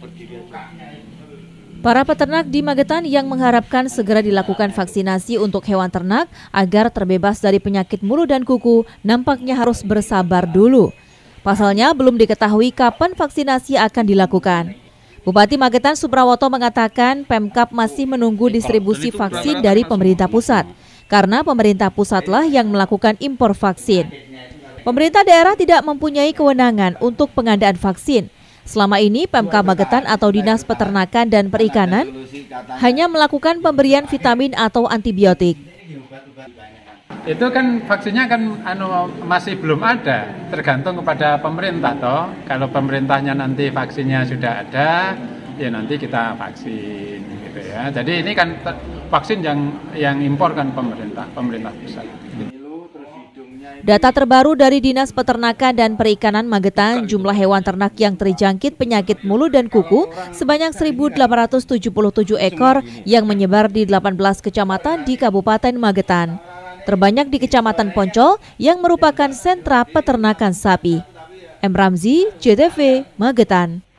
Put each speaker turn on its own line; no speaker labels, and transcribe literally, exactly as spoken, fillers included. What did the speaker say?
Para peternak di Magetan yang mengharapkan segera dilakukan vaksinasi untuk hewan ternak agar terbebas dari penyakit mulut dan kuku nampaknya harus bersabar dulu. Pasalnya belum diketahui kapan vaksinasi akan dilakukan. Bupati Magetan Suprawoto mengatakan Pemkab masih menunggu distribusi vaksin dari pemerintah pusat, karena pemerintah pusatlah yang melakukan impor vaksin. Pemerintah daerah tidak mempunyai kewenangan untuk pengadaan vaksin. Selama ini Pemkab Magetan atau Dinas Peternakan dan Perikanan hanya melakukan pemberian vitamin atau antibiotik.
Itu kan vaksinnya kan anu masih belum ada, tergantung kepada pemerintah toh. Kalau pemerintahnya nanti vaksinnya sudah ada, ya nanti kita vaksin gitu ya. Jadi ini kan vaksin yang yang impor kan pemerintah, pemerintah pusat.
Data terbaru dari Dinas Peternakan dan Perikanan Magetan, jumlah hewan ternak yang terjangkit penyakit mulut dan kuku sebanyak seribu delapan ratus tujuh puluh tujuh ekor yang menyebar di delapan belas kecamatan di Kabupaten Magetan. Terbanyak di Kecamatan Poncol yang merupakan sentra peternakan sapi. M. Ramzi, J T V, Magetan.